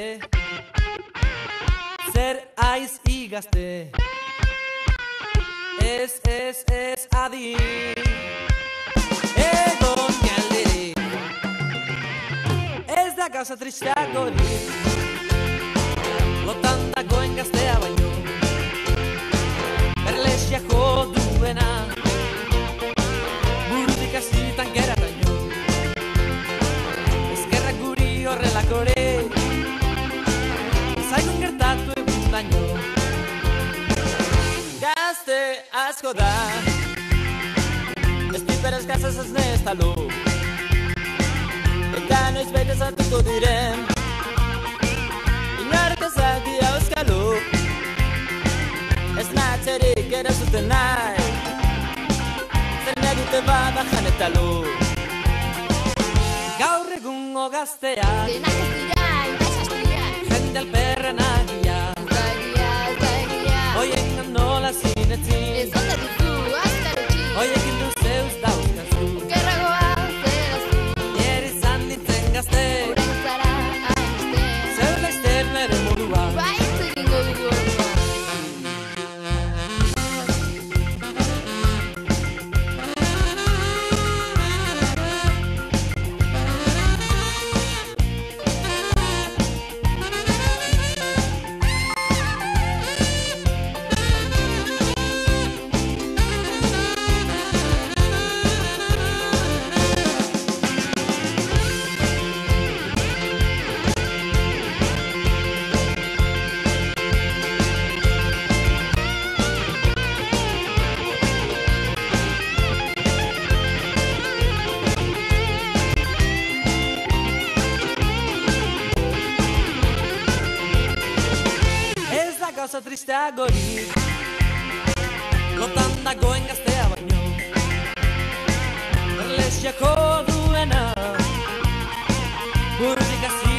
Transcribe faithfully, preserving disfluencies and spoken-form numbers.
Zer aiz igazte, ez, ez, ez adi egon galderik. Ez da gauza tristeagorik, lotan dagoen gaztea baino, berlesia jo duena, burutik hasitan gerataino. Eskerrak guri horrelakore, zaigun gertatu egun daño. Gazte asko da, ez piperaz gazaz ez nestalo, eta noiz baita zartuko diren, inork ezagi auskalo. Ez natzerik erazuten nahi, zer negute bada janetalo. Gaur egungo gazteak Denak ez dira, inbazaztiak, jende alperren agia, Zagia, zagia, oien nola zinetzin, ez ondo duzu, azkaretxi, oiekin du zeuz dauzkazu. Okerragoa zeraztu, Nire izan nintzen gazte, orain zara hainbeste, zer laizten nere modua. Baitz egingo dugu ordua. Gauza tristeagorik, lotan dagoen gaztea baino, berlesiako duena, burutik hasi